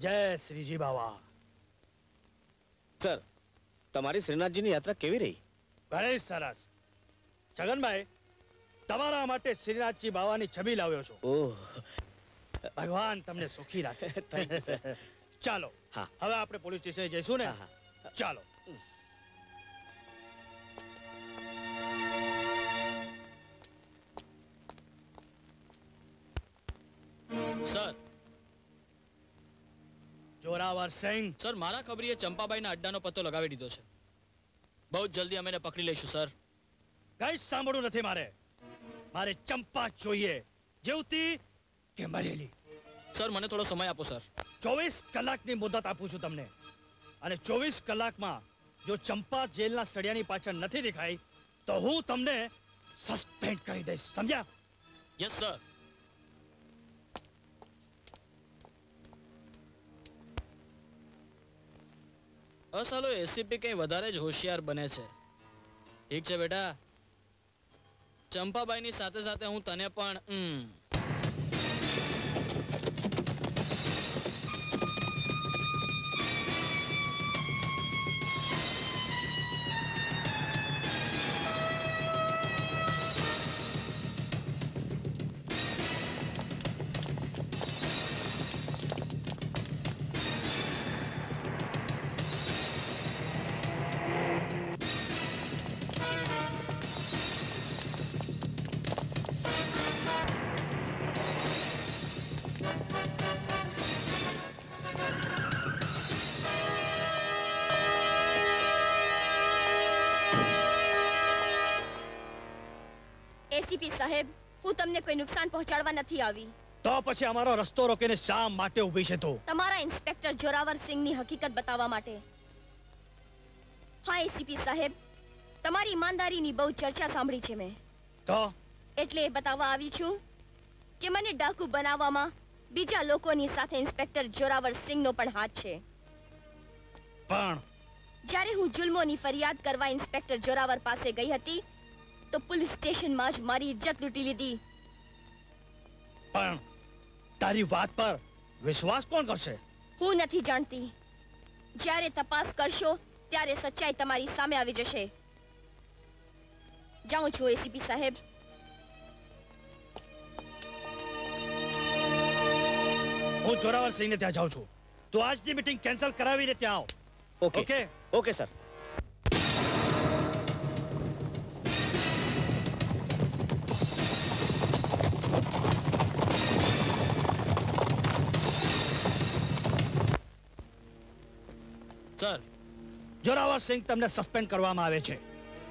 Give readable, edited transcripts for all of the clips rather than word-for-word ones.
જય શ્રીજી બાવા. સર, તમારી શ્રીનાથજીની યાત્રા કેવી રહી? ઘણી સરસ. છગનભાઈ, તમારા માટે શ્રીનાથજી બાવાની છબી લાવ્યો છું. ઓહ, ભગવાન તમને સુખી રાખે. ચાલો, હા. હવે આપણે પોલીસ સ્ટેશને જઈશું ને. હા, ચાલો. સર, જોરાવર સિંહ, સર મારા ખબરીએ ચંપાબાઈના અડ્ડાનો પત્તો લગાવી દીધો છે. બહુ જલ્દી અમે એને પકડી લઈશું સર. કઈ સાંભળવું નથી મારે. મારે ચંપા જોઈએ, જીવતી કે મરેલી. સર મને થોડો સમય આપો સર. 24 કલાકની મુદત આપું છું તમને, અને 24 કલાકમાં જો ચંપા જેલના સળિયાની પાછળ નથી દેખાઈ તો હું તમને સસ્પેન્ડ કરી દઈશ, સમજ્યા? Yes sir. અસલો એસીપી કઈ વધારે જ હોશિયાર બને છે. ઠીક છે બેટા, ચંપાબાઈની સાથે સાથે હું તને પણ એસીપી સાહેબ, હું તમને કોઈ નુકસાન પહોંચાડવા નથી આવી. તો પછી અમારો રસ્તો રોકીને શા માટે ઊભી છે તું? તમારા ઇન્સ્પેક્ટર જોરાવર સિંહની હકીકત બતાવવા માટે. હા એસીપી સાહેબ, તમારી ઈમાનદારીની બહુ ચર્ચા સાંભળી છે મેં. તો એટલે એ બતાવવા આવી છું કે મને ડાકુ બનાવવામાં બીજા લોકોની સાથે ઇન્સ્પેક્ટર જોરાવર સિંહનો પણ હાથ છે. પણ જ્યારે હું જુલ્મોની ફરિયાદ કરવા ઇન્સ્પેક્ટર જોરાવર પાસે ગઈ હતી તો પોલીસ સ્ટેશનમાં જ મારી ઇજ્જત લૂંટી લીધી. પણ તારી વાત પર વિશ્વાસ કોણ કરશે? હું નથી જાણતી. જ્યારે તપાસ કરશો ત્યારે સચ્ચાઈ તમારી સામે આવી જશે. જાઉં છું એસીપી સાહેબ. હું જોરાવર સિંહને ત્યાં જાઉં છું. તું આજની મીટિંગ કેન્સલ કરાવીને ત્યાં આવ. Okay okay? Okay sir. Sir, Zoravar Singh તમને સસ્પેન્ડ કરવામાં આવે છે.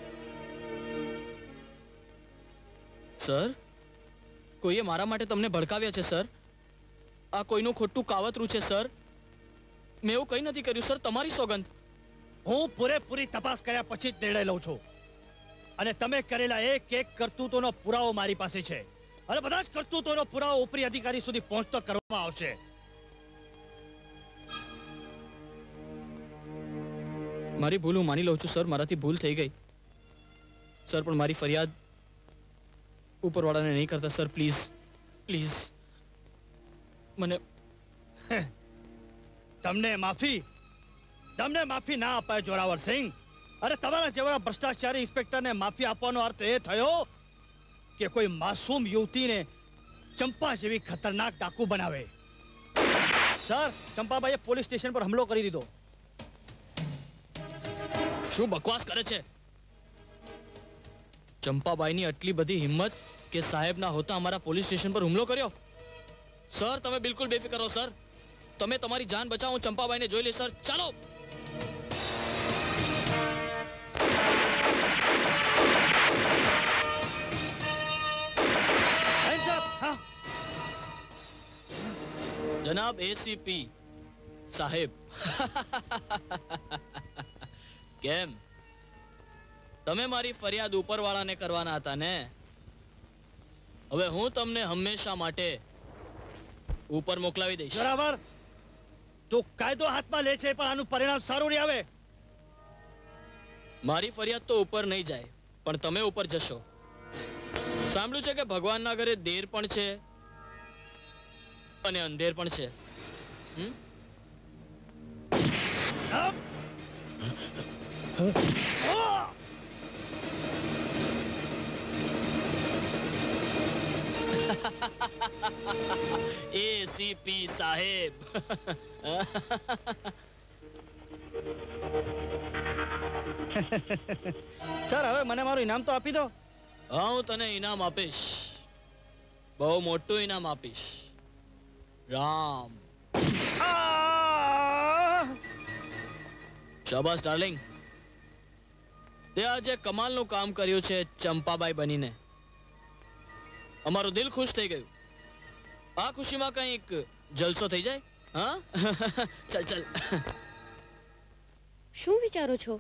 સર, કોઈએ મારા માટે તમને ભડકાવ્યા છે સર. આ કોઈનું ખોટું કાવતરું છે સર. મેં એવું કંઈ નથી કર્યું સર, તમારી સોગંદ. હું પૂરેપૂરી તપાસ કર્યા પછી જ નિર્ણય લઉં છું. અને તમે કરેલા એક એક કરતૂતોનો પુરાવો મારી પાસે છે, અને બધા જ કરતૂતોનો પુરાવો ઉપરી અધિકારી સુધી પહોંચતો કરવામાં આવશે. મારી ભૂલ હું માની લઉં છું સર, મારાથી ભૂલ થઈ ગઈ સર, પણ મારી ફરિયાદ ઉપરવાળાને નહીં કરતા સર. પ્લીઝ પ્લીઝ મને તમને માફી ના અપાય જોરાવર સિંહ. અરે તમારા જેવા ભ્રષ્ટાચારી ઇન્સ્પેક્ટરને માફી આપવાનો અર્થ એ થયો કે કોઈ માસૂમ યુવતીને ચંપા જેવી ખતરનાક ડાકુ બનાવે. સર, ચંપાબાઈએ પોલીસ સ્ટેશન પર હુમલો કરી દીધો. શું બકવાસ કરે છે? ચંપાબાઈની આટલી બધી હિંમત કે સાહેબના હોતા અમારા પોલીસ સ્ટેશન પર હુમલો કર્યો? સર, તમે બિલકુલ બેફિકર રહો સર. તમે તમારી જાન બચાવો, હું ચંપાબાઈને જોઈ લઈશ સર. ચાલો. જનાબ એસીપી સાહેબ. કેમ, તમે મારી ફરિયાદ ઉપરવાળાને કરવાના હતા ને? હવે હું તમને હંમેશા માટે ઉપર મોકલાવી દઈશ. બરાબર. તું કાયદો હાથમાં લે છે, પણ આનું પરિણામ સારું નહીં આવે. મારી ફરિયાદ તો ઉપર નહીં જાય, પણ તમે ઉપર જશો. સાંભળ્યું છે કે ભગવાનના ઘરે દેર પણ છે અને અંધેર પણ છે. એસીપી સાહેબ. સર હવે મને મારું ઇનામ તો આપી દો. હા, હું તને ઇનામ આપીશ, બહુ મોટું ઇનામ આપીશ. રામ. શાબાશ ડાર્લિંગ, તે આજે કમાલનું કામ કર્યું છે ચંપાબાઈ બનીને. અમારું દિલ ખુશ થઈ ગયું. આ ખુશીમાં કંઈક જલસો થઈ જાય. હા. ચલ ચલ. શું વિચારો છો?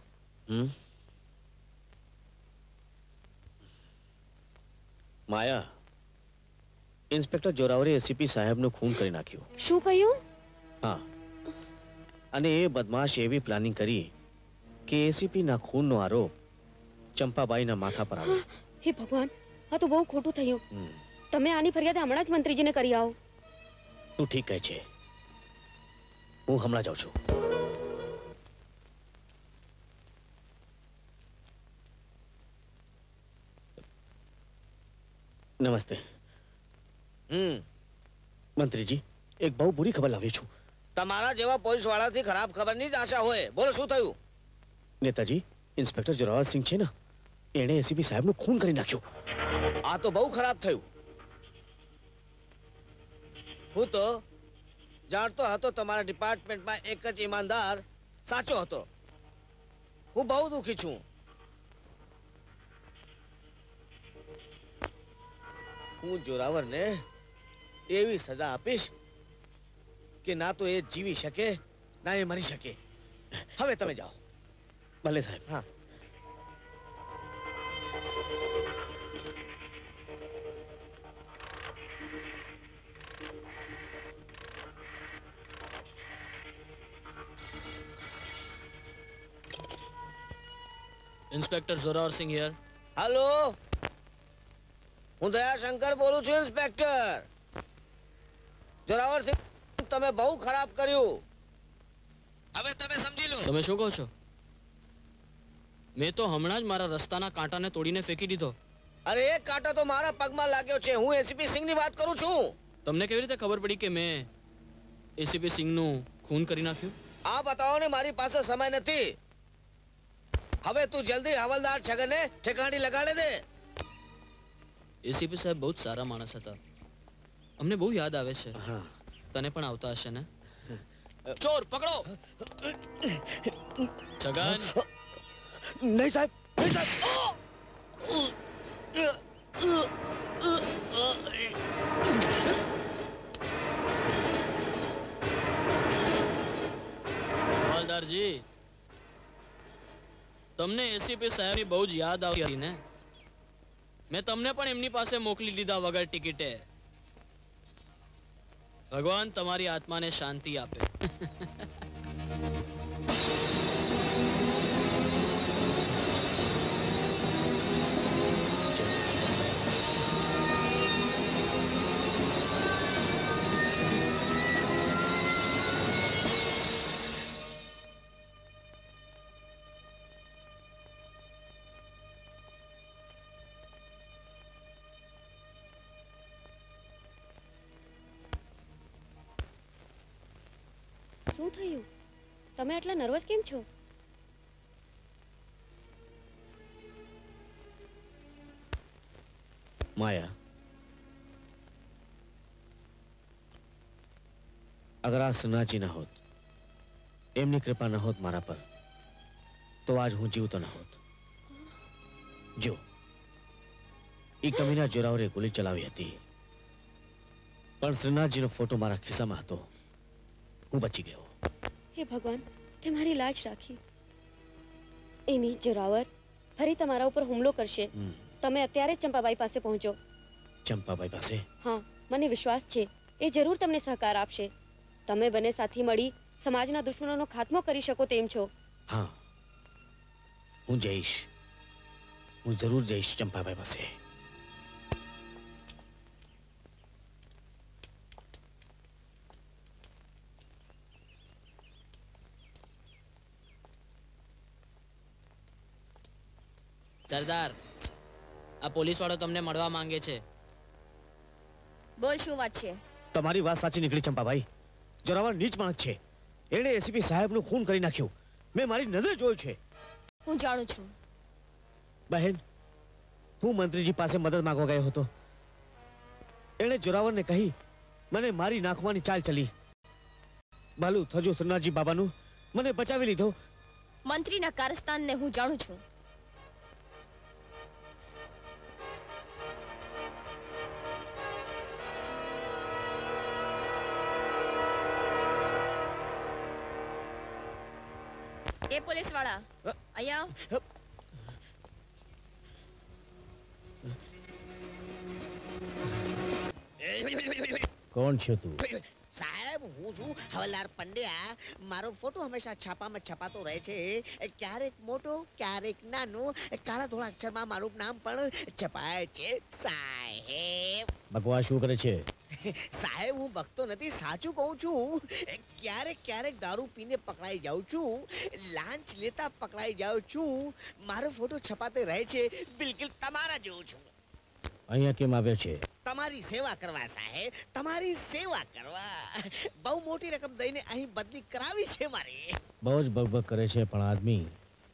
માયા, ઇન્સ્પેક્ટર જોરાવરે એસીપી સાહેબનું ખૂન કરી નાખ્યું. શું કહ્યું? હા, અને એ બદમાશ એવી પ્લાનિંગ કરી કે એસીપી ના ખૂનનો આરોપ ચંપાબાઈના માથા પર આવે. હે ભગવાન, આ તો બહુ ખોટું થયું. તમે આની ફરિયાદ હમણાં જ મંત્રીજીને કરી આવો. તું ઠીક કહે છે, હું હમણાં જાઉં છું. નમસ્તે. મંત્રીજી, એક બહુ બુરી ખબર લાવી છું. તમારા જેવા પોલીસ વાળાથી ખરાબ ખબરની જ આશા હોય. બોલો, શું થયું? નેતાજી, ઇન્સ્પેક્ટર જોરાવર સિંહ છે ને, એણે એસીપી સાહેબનું ખૂન કરી નાખ્યું. આ તો બહુ ખરાબ થયું. હું તો જાણતો હતો તમારા ડિપાર્ટમેન્ટમાં એક જ ઈમાનદાર સાચો હતો. હું બહુ દુઃખી છું. હું જોરાવરને એવી સજા આપીશ કે ના તો એ જીવી શકે ના એ મરી શકે. હવે તમે જાઓ. ભલે સાહેબ. હા. Inspector Zoravar Singh here. Hello, હું દયાશંકર બોલું છું. ઇન્સ્પેક્ટર જોરાવર સિંહ, તમે બહુ ખરાબ કર્યું. હવે તમે સમજી લો. તમે શું કહો છો? મેં તો હમણાં જ મારા રસ્તાના કાંટાને તોડીને ફેંકી દીધો. અરે એક કાંટો તો મારા પગમાં લાગ્યો છે. હું એસીપી સિંહની વાત કરું છું. તમને કેવી રીતે ખબર પડી કે મેં એસીપી સિંહનું ખૂન કરી નાખ્યું? આ બતાવો ને, મારી પાસે સમય નથી. હવે તું જલ્દી હવલદાર છગનને ઠેકાણી લગાડે દે. એસીપી સાહેબ બહુ જ સારા માણસ હતા. અમને બહુ યાદ આવે છે. હા. તને પણ આવતા હશે ને? ચોર પકડો. છગન. નહીં સાહેબ, નહીં સાહેબ. હવાલદારજી, તમને એસીપી સાહેબની બહુ જ યાદ આવતી હતી ને? મેં તમને પણ એમની પાસે મોકલી દીધા વગર ટિકિટે. ભગવાન તમારી આત્માને શાંતિ આપે. શું થયું? તમે આટલા નર્વસ કેમ છો? માયા, અગર આ સનાજી ના હોત, એમની કૃપા ન હોત મારા પર, તો આજ હું જીવતો ન હોત. જો એ કમીના જોરાવરે ગોલી ચલાવી હતી, પણ શ્રીનાથજીનો ફોટો મારા ખિસ્સામાં હતો. હું બચી ગયો. હે ભગવાન, તે મારી લાજ રાખી. એની જોરાવર ફરી તમારા ઉપર હુમલો કરશે. તમે અત્યારે જ ચંપાબાઈ પાસે પહોંચો. ચંપાબાઈ પાસે? હા, મને વિશ્વાસ છે એ જરૂર તમને સહકાર આપશે. તમે બંને સાથી મળી સમાજના દુશ્મનોનો ખાત્મો કરી શકો તેમ છો. હા, હું જઈશ. હું જરૂર જઈશ ચંપાબાઈ પાસે. સરદાર, આ પોલીસ વાળો તમને મળવા માંગે છે. બોલ શું વાત છે? તમારી વાત સાચી નીકળી ચંપાભાઈ. જોરાવર નીચ માણસ છે. એણે એસીપી સાહેબનું ખૂન કરી નાખ્યું. મેં મારી નજરે જોયું છે. હું જાણું છું. બહેન, હું મંત્રીજી પાસે મદદ માંગવા ગયો હતો. એણે જોરાવરને કહી મને મારી નાખવાની ચાલ ચલી. ભલું થજો સરનાજી બાબાનું, મને બચાવી લીધો. મંત્રીના કારસ્તાનને હું જાણું છું. એ પોલીસ વાળા અહીંયા કોણ છે તું? સાહેબ, હું છું હવલદાર પંડ્યા. મારો ફોટો હંમેશા છાપામાં છપાતો રહે છે. ક્યારેક મોટો, ક્યારેક નાનો, કાળા ધોળા અક્ષરમાં મારું નામ પણ છપાય છે. સાહેબ, બકવાસ શું કરે છે? સાહેબ, હું બકતો નથી, સાચું કહું છું. ક્યારેક ક્યારેક દારૂ પીને પકડાઈ જાઉં છું, લાંચ લેતા પકડાઈ જાઉં છું. મારો ફોટો છપાતે રહે છે, બિલકુલ તમારા જેવું છું. અહીંયા કેમ આવ્યો છે? તમારી સેવા કરવા સાહેબ, તમારી સેવા કરવા. બહુ મોટી રકમ દઈને અહીં બદલી કરાવી છે મારી. બહુ જ બકબક કરે છે, પણ આદમી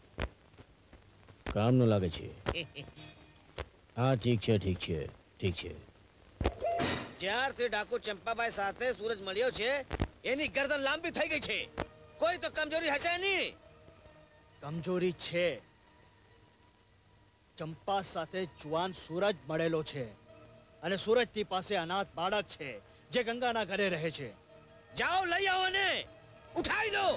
કામ ન લાગે છે. હા, ઠીક છે, ઠીક છે, ઠીક છે. જ્યારથી ડાકુ ચંપાભાઈ સાથે સૂરજ મળ્યો છે, એની ગરદન લાંબી થઈ ગઈ છે. કોઈ તો કમજોરી હશે નહીં. કમજોરી છે. ચંપા સાથે જુવાન સૂરજ મળેલો છે અને સૂરજની પાસે અનાથ બાળક છે જે ગંગાના ઘરે રહે છે. જાઓ, લઈ આવો ને ઉઠાઈ લો.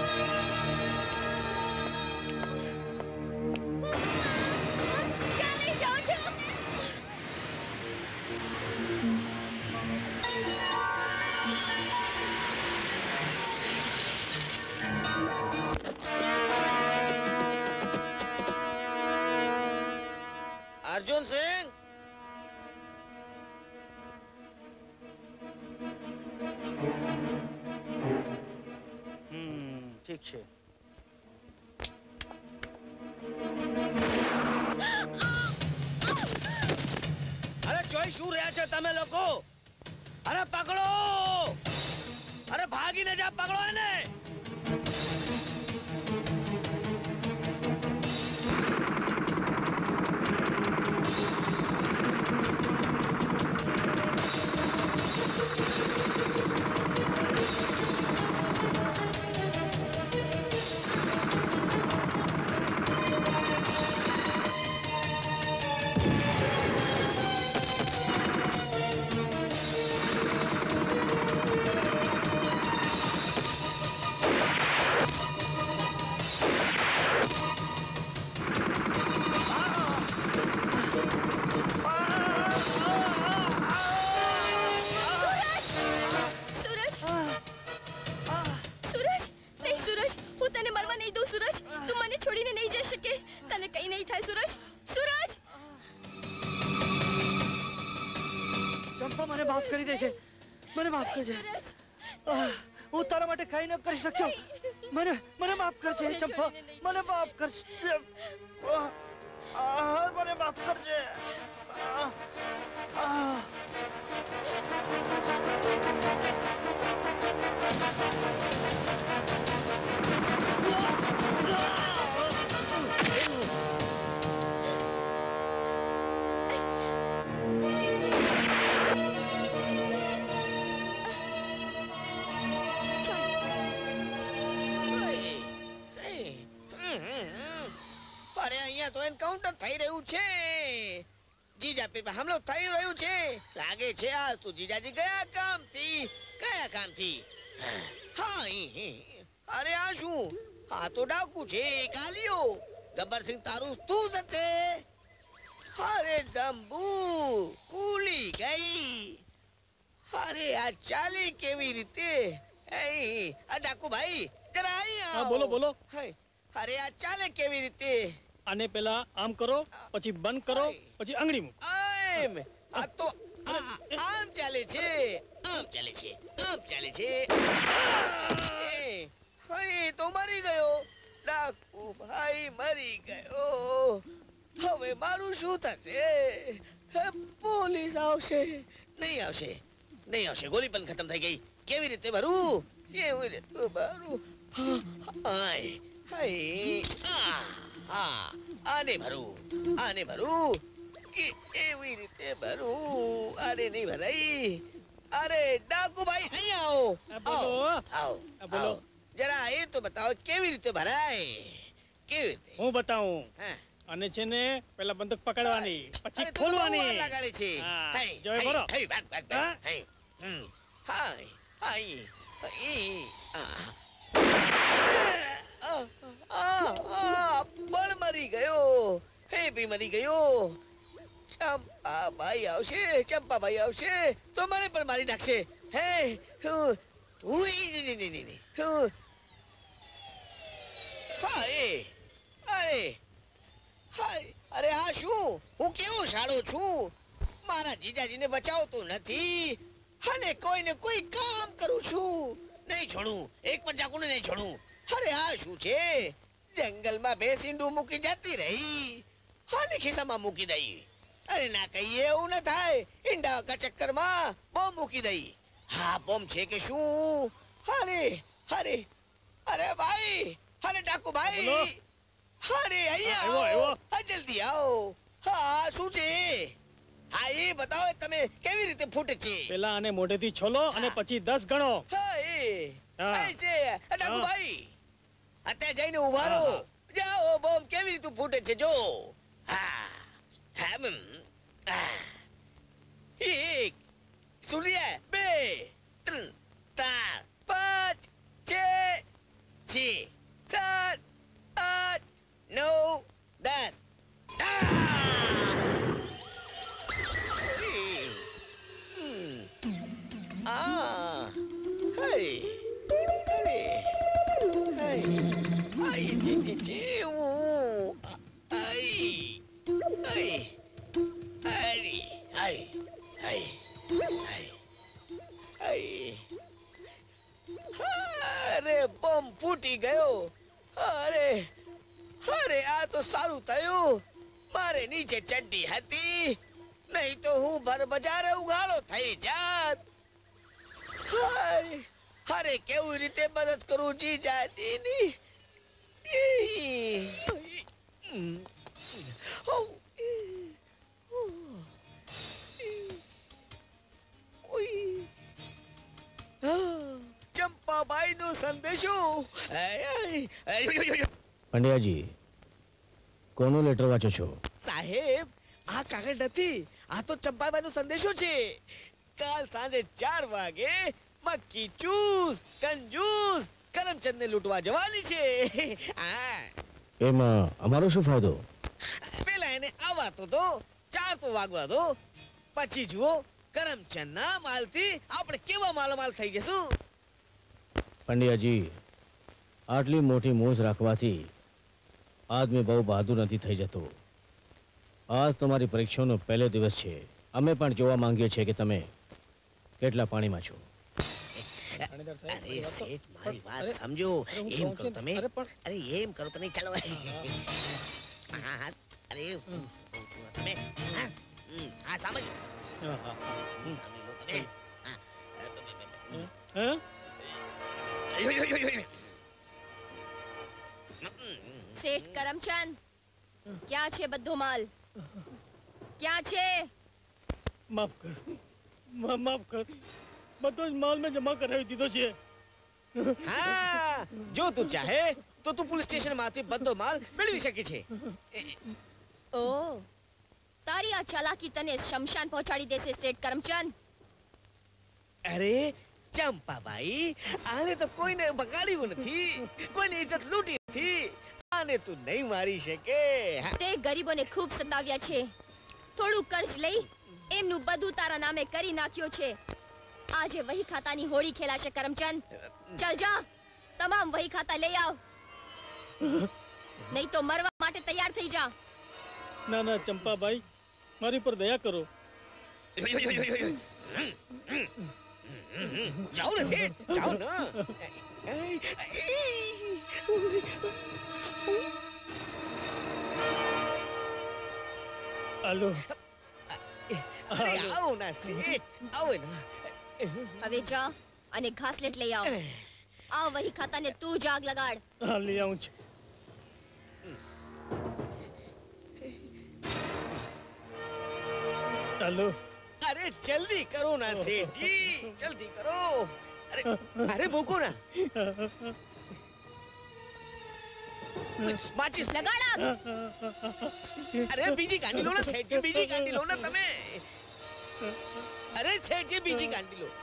ક્યાં લઈ જાઓ છો? અર્જુન સિંહ, ઠીક છે. અરે જોઈ શું રહ્યા છો તમે લોકો? અરે પકડો, અરે ભાગીને જા, પકડો એને. મને માફ કરી દેજે, મને માફ કરજે. હું તારા માટે કઈ ન કરી શક્યો. મને માફ કરજે ચંપા, મને માફ કરજે. મને માફ કરજે. એન્કાઉન્ટર થઈ રહ્યું છે. જીજા પર હુમલો થઈ રહ્યું છે. લાગે છે આ તો જીજાજી ગયા કામથી. હા, અરે આ શું? આ તો ડાકુ છે, કાલિયો. ગબ્બરસિંહ તારું તું જ છે. અરે ડંબુ કૂલી ગઈ. અરે આ ચાલી કેવી રીતે? આ ડાકુ ભાઈ જરા અહીંયા બોલો બોલો. અરે આ ચાલે કેવી રીતે? આને પેલા આમ કરો, પછી બંધ કરો, પછી આંગળી મૂકો. આ તો આમ ચાલે છે. તો મરી ગયો ડાકુ ભાઈ, મરી ગયો. હવે મારું શું થશે? પોલીસ આવશે? નહીં આવશે, નહીં આવશે. ગોળી પણ ખતમ થઈ ગઈ. કેવી રીતે ભરું? કેવી રીતે ભરું? હાય હાય આને ભરું, આને ભરું. એવી રીતે ભરું. આને નહીં ભરાઈ. અરે ડાકુભાઈ અહીંયા આવો. આવો બોલો. જરા એ તો બતાવો કેવી રીતે ભરાય. કેવી રીતે? હું બતાવું. હા. અને છે ને પેલા બંદૂક પકડવાની, પછી અરે તો ખોલવાની. બહુ વાર લગાડે છે. હા, હાય, જોઈ હાય, બોલો. હાય, ભાગ, ભાગ, ભાગ. હા? હાય. હાય, હાય, બળ મરી ગયો. હે બી મરી ગયો. ચંપાભાઈ આવશે, ચંપાભાઈ આવશે તો મને પણ મારી નાખશે. હે હાય, હાય, હાય. અરે આ શું? હું કેવો શાળો છું? મારા જીજાજીને બચાવતો નથી અને કોઈને કોઈ કામ કરું છું. નહીં છોડું, એક પણ ચાકુને નહીં છોડું. અરે આ શું છે? જંગલમાં ભેંસ ઈંડું મૂકી જતી રહી અને ખિસ્સામાં મૂકી દઈ. અરે ના કહીએ એવું ન થાય. ઈંડા કા ચક્કરમાં બોમ્બ મૂકી દઈ. હા બોમ્બ છે કે શું? અરે અરે અરે ભાઈ, અરે ડાકુ ભાઈ, બોલો. અરે અહીંયા આવ્યો, આવો. આવ્યો. હા જલ્દી આવો. હા શું છે? હા એ બતાવો તમે કેવી રીતે ફૂટે છે. પેલા આને મોઢેથી છોલો અને પછી 10 ગણો. હા એ હા. છે ડાકુ હા. ભાઈ. અત્યારે જઈને ઉભા રહો. હા. જાઓ બોમ્બ કેવી રીતે ફૂટે છે જો. હા એક સૂર્ય 2 3 4 5 6 7 8 9 10 અરે બોમ્બ ફૂટી ગયો. અરે અરે આ તો સારું થયું મારે નીચે ચડ્ડી હતી, નહીં તો હું ભર બજારે ઉઘાડો થઈ જાત. હાય, અરે કેવી રીતે મદદ કરું જીજાજીની. ચંપાબાઈ નો સંદેશો. પંડ્યાજી, કોનો લેટર વાંચો છો? સાહેબ આ કાગળ નથી, આ તો ચંપાબાઈ નો સંદેશો છે. કાલ સાંજે 4 વાગે મક્કી ચૂસ કંજૂસ કરમચંદ ને લૂંટવા જવાની છે. હા એમાં અમારો શું ફાયદો? પેલા એને આવવા તો દો, 4 તો વાગવા દો, પછી જુઓ કરમચંદ ના માલથી આપણે કેવા માલામાલ થઈ જશું. પંડ્યાજી, આટલી મોટી મોજ રાખવાથી આદમી બહુ બહાદુર નથી થઈ જતો. આજ તમારી પરીક્ષાનો પહેલો દિવસ છે. અમે પણ જોવા માંગીએ છીએ કે તમે કેટલા પાણીમાં છો. અરે શેઠ મારી વાત સમજો. એમ કરો તમે, અરે એમ કરો તમે. ચાલો હા હા અરે તમે હા સમજ સમજી લો તમે. હા? શેઠ કરમચંદ, ક્યાં છે બધો માલ? ક્યાં છે? માફ કર, માફ કર. બધો જ માલ મેં જમા કરાવી દીધો છે. હા જો તું ચાહે તો તું પોલીસ સ્ટેશન માંથી બધો માલ મેળવી શકે છે. ઓ, તારી આ ચાલાકી તને શમશાન પહોંચાડી દેશે શેઠ કરમચંદ. અરે ચંપાબાઈ, આને તો કોઈને બગાડ્યું નથી, કોઈને ઇજ્જત લૂંટી નથી. આને તું નહીં મારી શકે. તે ગરીબોને ખૂબ સતાવ્યા છે. થોડું કર્જ લઈ એમનું બધું તારા નામે કરી નાખ્યો છે. આજે વહી ખાતાની હોળી ખેલાશે કરમચંદ. ચાલ જા, તમામ વહી ખાતા લઈ આવ, નહીં તો મરવા માટે તૈયાર થઈ જા. ના ના ચંપાભાઈ, મારી પર દયા કરો. જાઓ ને શેઠ, જાઓ ને. હાલો અરે આવો ના શેઠ આવો ના હવે જા અને ઘાસલેટ લઈ આવ આ વહી ખાતાને તું જ આગ લગાડ હા લઈ આવું છું હાલો અરે જલ્દી કરો ના શેઠજી જલ્દી કરો અરે અરે મૂકો ના માચીસ લગાડ આગ અરે બીજી કાઢી લો ને શેઠજી બીજી કાઢી લો ને તમે અરે શેઠજી બીજી કાઢી લો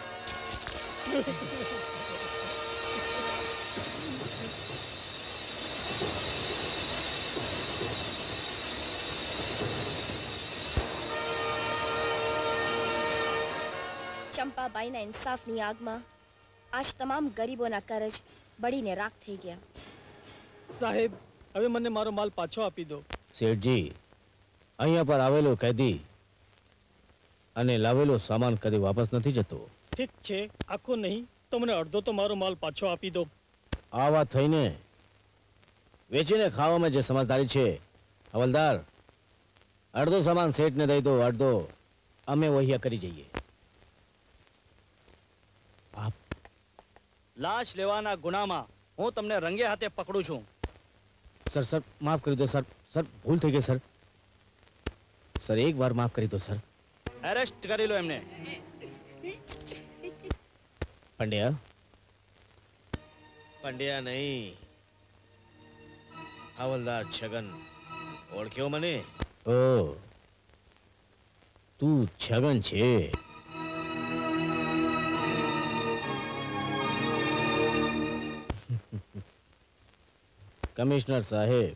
ચંપાબાઈના ઇન્સાફની આગમાં આજ તમામ ગરીબોના કરજ બળીને રાખ થઈ ગયા સાહેબ હવે મને મારો માલ પાછો આપી દો શેઠજી અહીંયા પર આવેલો કેદી અને લાવેલો સામાન કદી વાપસ નથી જતો. ઠીક છે આખો નહીં તો મને અડધો તો મારો માલ પાછો આપી દો આ વાત થઈને વેચીને ખાવામાં જે સમજદારી છે હવલદાર અડધો સામાન શેઠને દઈ દો અડધો અમે વહિયા કરી જઈએ. લાશ લેવાના ગુનામાં હું તમને રંગે હાથે પકડું છું. સર સર માફ કરી દો સર સર ભૂલ થઈ ગઈ સર સર એક વાર માફ કરી દો સર. એરેસ્ટ કરી લો એમને. પંડ્યા પંડ્યા નહીં હવલદાર છગન ઓળખ્યો મને ઓ તું છગન છે. કમિશનર સાહેબ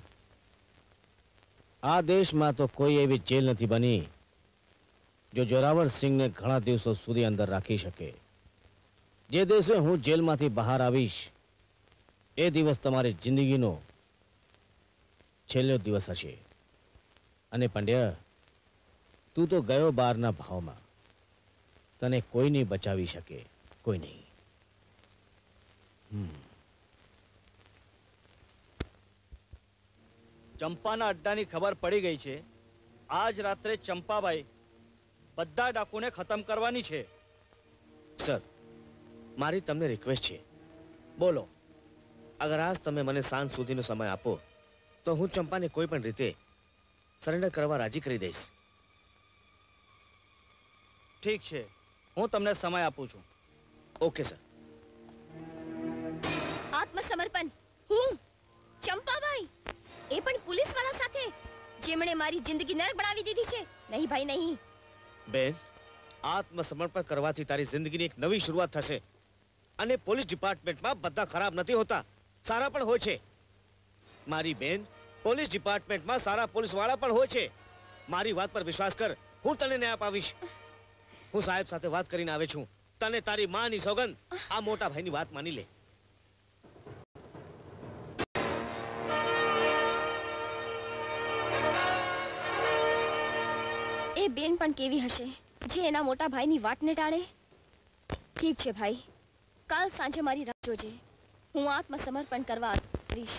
આ દેશમાં તો કોઈ એવી જેલ નથી બની જો જોરાવર સિંહને ઘણા દિવસો સુધી અંદર રાખી શકે. જે દિવસે હું જેલમાંથી બહાર આવીશ એ દિવસ તમારી જિંદગીનો છેલ્લો દિવસ હશે. અને પંડ્યા તું તો ગયો બારના ભાવમાં તને કોઈ નહીં બચાવી શકે કોઈ નહીં. ચંપાના અડ્ડાની ખબર પડી ગઈ છે. આજ રાત્રે ચંપાબાઈ બધા ડાકુને ખતમ કરવાની છે. સર મારી તમને રિક્વેસ્ટ છે બોલો. અગર આજ તમે મને સાંજ સુધીનો સમય આપો તો હું ચંપાને કોઈ પણ રીતે સરેન્ડર કરવા રાજી કરી દઈશ. ઠીક છે હું તમને સમય આપું છું. Okay sir. આત્મસમર્પણ હું ચંપાબાઈ એ પણ પોલીસવાળા સાથે જેમણે મારી જિંદગી નરક બનાવી દીધી છે. નહીં ભાઈ નહીં. બેન આત્મસમર્પણ કરવાથી તારી જિંદગીની એક નવી શરૂઆત થશે. અને પોલીસ ડિપાર્ટમેન્ટમાં બધા ખરાબ નથી હોતા સારા પણ હોય છે. મારી બેન પોલીસ ડિપાર્ટમેન્ટમાં સારા પોલીસવાળા પણ હોય છે. મારી વાત પર વિશ્વાસ કર હું તને ન્યાય અપાવીશ. હું સાહેબ સાથે વાત કરીને આવે છું. તને તારી માની સોગંદ આ મોટા ભાઈની વાત માની લે. એ બેન પણ કેવી હશે જે એના મોટા ભાઈની વાતને ટાળે. ઠીક છે ભાઈ કાલ સાંજે મારી રાહ જોજે. હું આત્મસમર્પણ કરવા આવીશ.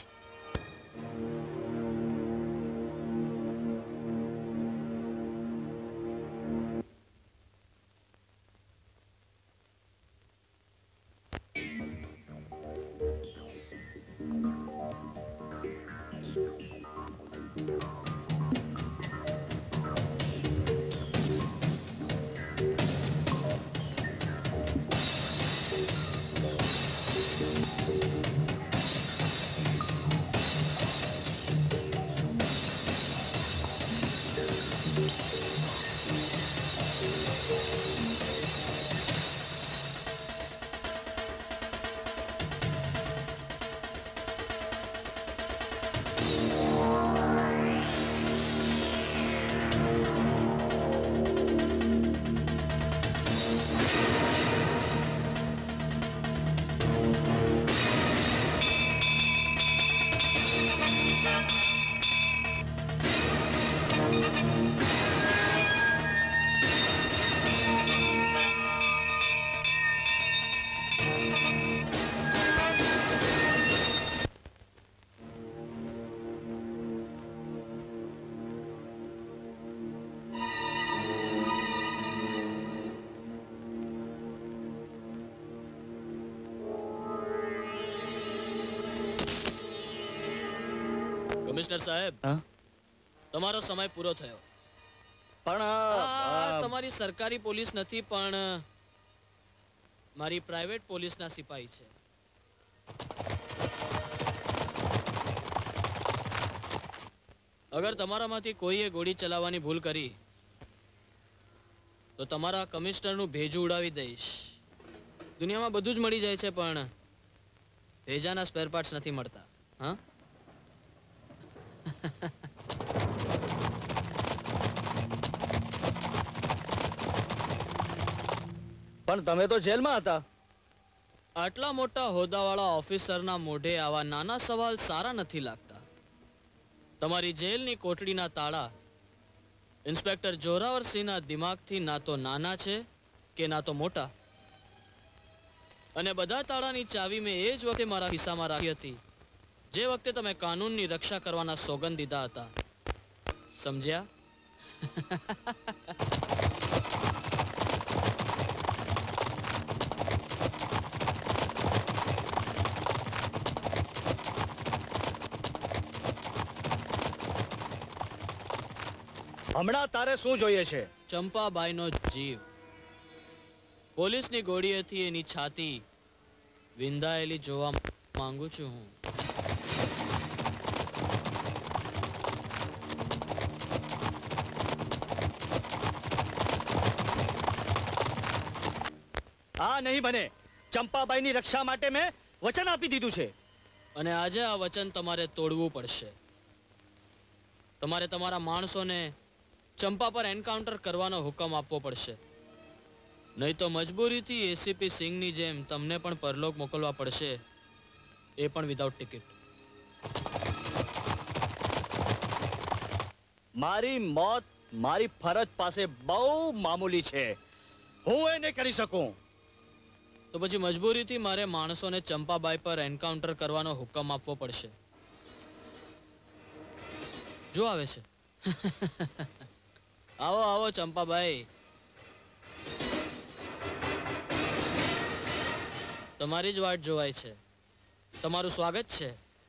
કમિશનર સાહેબ, હા? તમારો સમય પૂરો થયો. પણ આ તમારી સરકારી પોલીસ નથી, પણ મારી પ્રાઇવેટ પોલીસના સિપાહી છે. અગર તમારામાંથી કોઈએ ગોળી ચલાવવાની ભૂલ કરી તો તમારા કમિશનરનું ભેજું ઉડાવી દઈશ. દુનિયામાં બધું જ મળી જાય છે, પણ ભેજાના સ્પેર પાર્ટ્સ નથી મળતા. હા, પણ તમે તો જેલમાં હતા. આટલા મોટા હોદ્દાવાળા ઓફિસરના મોઢે આવા નાના સવાલ સારા નથી લાગતા. તમારી જેલની કોટડીના તાળા ઇન્સ્પેક્ટર જોરાવરસિંહના દિમાગથી ના તો નાના છે કે ના તો મોટા. અને બધા તાળાની ચાવી મેં એ જ વખતે મારા ખિસ્સામાં રાખી હતી જે વખતે તમે કાનૂનની રક્ષા કરવાના સોગંદ દીધા હતા. સમજ્યા? હમણાં તારે શું જોઈએ છે? ચંપાબાઈનો જીવ. પોલીસની ગોળીએથી એની છાતી વિંધાયેલી જોવા માંગુ છું હું. આ નહીં બને. ચંપાબાઈની રક્ષા માટે મેં વચન આપી દીધું છે. અને આજે આ વચન તમારે તોડવું પડશે. તમારે તમારા માણસોને ચંપા પર એન્કાઉન્ટર કરવાનો હુકમ આપવો પડશે. નહીં તો મજબૂરીથી એસીપી સિંઘની જેમ તમને પણ પરલોક મોકલવા પડશે, એ પણ વિધાઉટ ટિકિટ. મારી મોત મારી ફરજ પાસે બહુ મામૂલી છે. હું એ નહીં કરી શકું. તો પછી મજબૂરીથી મારે માણસોને ચંપાબાઈ પર એન્કાઉન્ટર કરવાનો હુકમ આપવો પડશે. જો આવે છે. આવો આવો ચંપાબાઈ, તમારી જ વાટ જોવાય છે. તમારું સ્વાગત છે.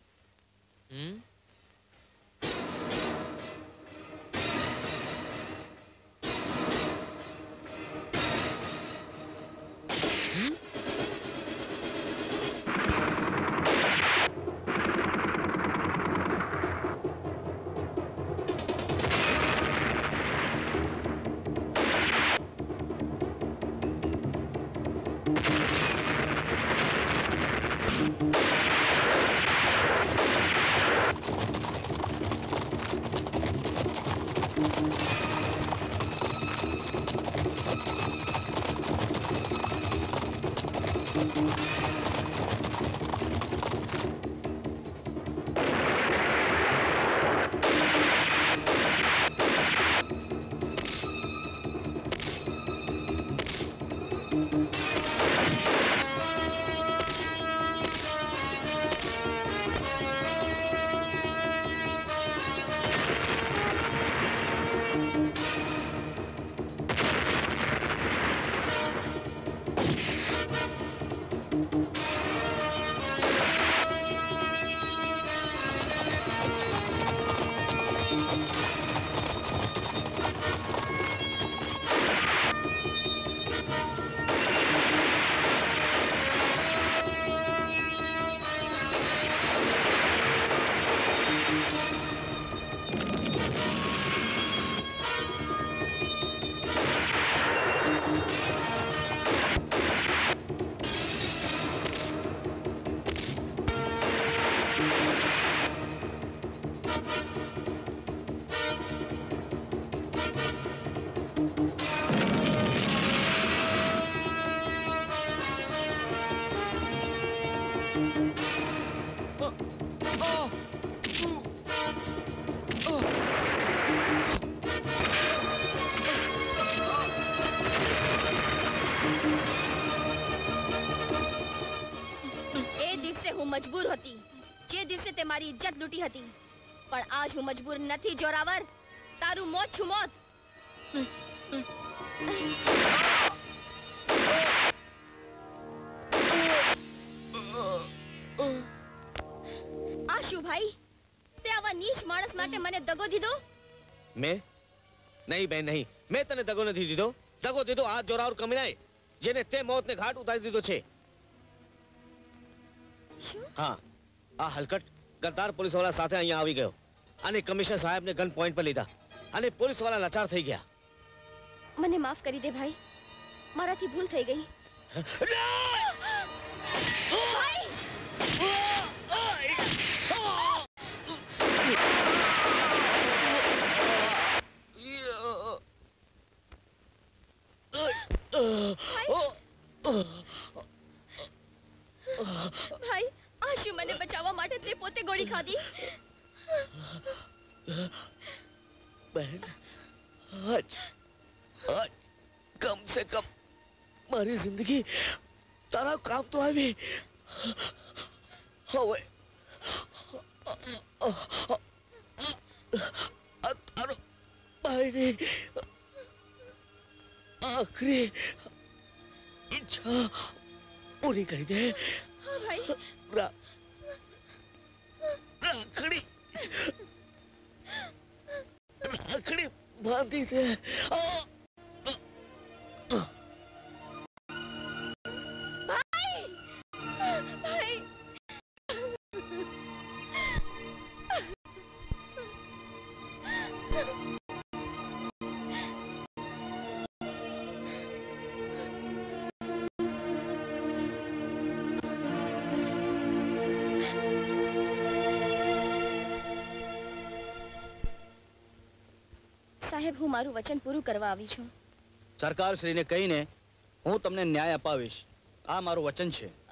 મજબૂર હતી, જે દિવસે તે મારી ઇજ્જત લૂંટી હતી. પણ આજ હું મજબૂર નથી જોરાવર. તારું મોત છું મોત. આશુ ભાઈ, તે આવા નીચ માણસ માટે મને દગો દીધો? मैं नहीं बहन नहीं, मैं तने दगो नहीं दीदो। दगो दीदो आ जोरावर कमीनाए जेने ते मौत ने घाट उतारी दीदो छे। શું? हाँ, आ हलकट गद्दार पुलिस वाला साथे અહીંયા આવી ગયો અને કમિશનર સાહેબને ગન પોઈન્ટ પર લીધા અને પોલીસ વાળા લાચાર થઈ ગયા। મને માફ કરી દે ભાઈ, મારાથી ભૂલ થઈ ગઈ। ભાઈ! ભાઈ, આ શું મને બચાવવા માટે તે પોતે ગોળી ખાધી? बहन आज आज कम से कम मारी जिंदगी तारा काम तो आवी હવે તારો ભાઈની આખરી ઈચ્છા પૂરી કરી દે। હા ભાઈ, રાખડી રાખડી બાંધી દે। ભાઈ! ભાઈ! સાહેબ, હું મારું વચન પૂરું કરવા આવી છું। સરકાર શ્રીને કહીને હું તમને ન્યાય અપાવીશ, આ મારું વચન છે।